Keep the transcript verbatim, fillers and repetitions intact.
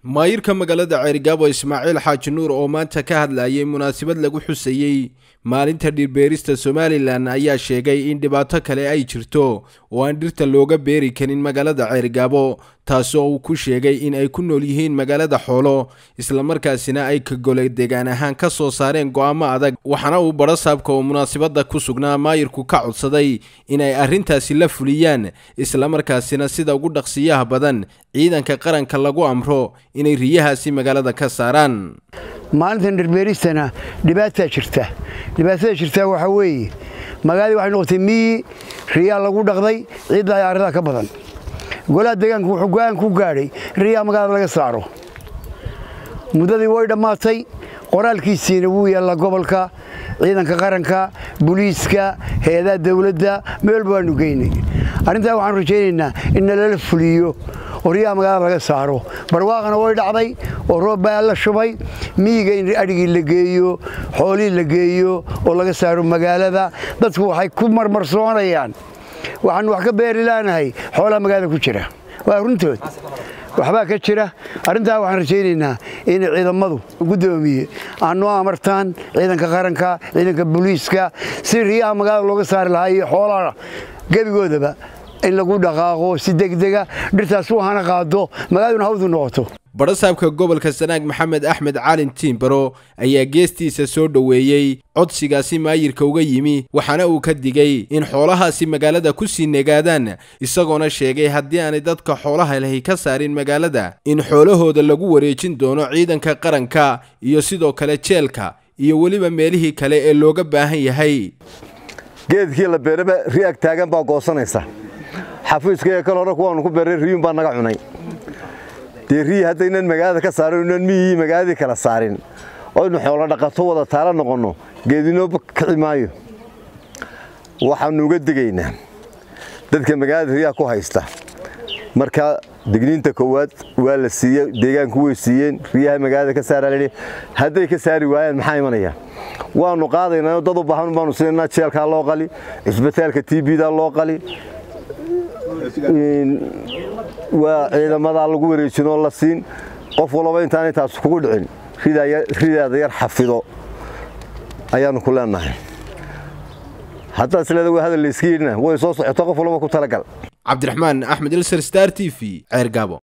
maayirka magaalada Ceerigaabo Ismaaciil Xaaji Nuur oo maanta ka hadlayay munaasabad lagu xusayay maalinta dhirbeerista Somaliland ayaa sheegay in dhibaato kale ay jirto oo aan dhirta looga beeri karin magaalada Ceerigaabo taasoo uu ku sheegay in ay ku nool yihiin magaalada xoolo isla markaasina ay ka golay deegaan ahaan ka soo saareen go'aamo adag waxana uu barasaabka oo munaasabada ku sugnaa maayirku ka codsaday in ay arrintaasi la fuliyaan isla markaasina sida ugu dhaqsiyaha badan ciidanka qaranka lagu amro inay riyahaasi magaalada ka saaraan maalintan dhirbeeristana dhibaato jirta dhibaatada jirta waxa weeye magaalada waxay noqotay mii riyaa lagu dhaqday ciidda ay arida ka badan golaha deegaanka wuxuu go'aan ku gaaray riyaa magaalada laga saaro muddadii way dhamaatay qoraalkiisina wuu yaala gobolka ciidanka qaranka booliiska hay'adaha dawladda meel baanu geynay arrinta waxaan rajaynaynaa in la fuliyo وريا مقابل laga saaro barwaaqana way dhacday oo roob baa la shubay miyiga in adhigi la geeyo xooli la geeyo oo laga saaro magaalada dadku waxay ku marmarsoonayaan waxaan wax ka beeri laanahay xoolaha magaalada ku jira waa runtood waxba ka jira arinta waxaan rajaynaynaa in ciidamadu gudoomiye aanu amartaan ciidanka qaranka ciidanka booliiska si riyaha magaalada looga saari lahaa xoolaha gabigoodaba in lagu dhaqaaqo si degdega dhirtaas waxana qaado magaalada hawdu noqoto barasaabka gobolka Sanaag Maxamed Axmed Caalin Tiimbaro ayaa geestiisa soo dhaweeyay codsigaasi maayirka uga yimi waxana uu ka digay in xoolahaasi magaalada ku sii negaadaan isagoona sheegay haddii aan dadka xoolaha lahayn ka saarin magaalada in xoolahooda lagu wareejin doono ciidanka qaranka iyo sidoo kale jeelka iyo waliba meelihii kale ee looga baahan yahay geedkii la beeraba riyaag taagan baa goosanaysa xafiiska kale hore kuwan ku beeray riyun baa naga cunay deeriyi hadaynan magaalada ka saarin mii magaalada kala saarin oo in xoolo dhaqato wada taala noqono geedino kici maayo waxaan uga digaynaa dadka magaalada riyaa ku haysta marka digniinta koowaad waa la siiyay deegaanku way siiyeen riyaha magaalada ka saaraalay haday ka saari waayaan maxay imanaya waanu qaadaynaa dad u baahan baanu siinaa jeelka loo qali isbitaalka T B da loo qali waa ciidamada lagu wareejino la siin qof walba intaan taas kugu dhicin ridaada yar xafido ayaan ku leenahay hatta silada waa hadal iskiina way soo socoto qof walba ku talagal Cabdiraxmaan Axmed Elsar Star T V Ceerigaabo.